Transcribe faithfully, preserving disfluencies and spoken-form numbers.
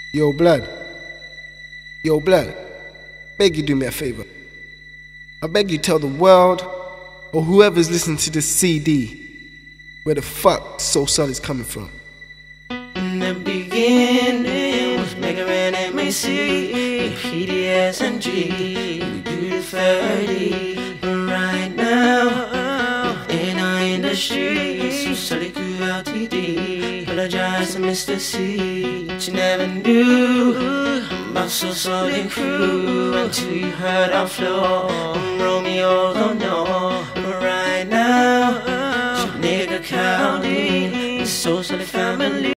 Yo, blood. Yo, blood. Beg you do me a favor. I beg you tell the world, or whoever's listening to this C D, where the fuck Soul Solid's coming from. In the beginning was Mega and M A C, P D S and G, we do the thirty. But right now, in our industry, Soul Solid grew out T D. Apologize to Mister C, but you never knew about Soul Solid crew until you heard our flow. And Romeo don't know, but right now, it's your nigga County, the Soul Solid family.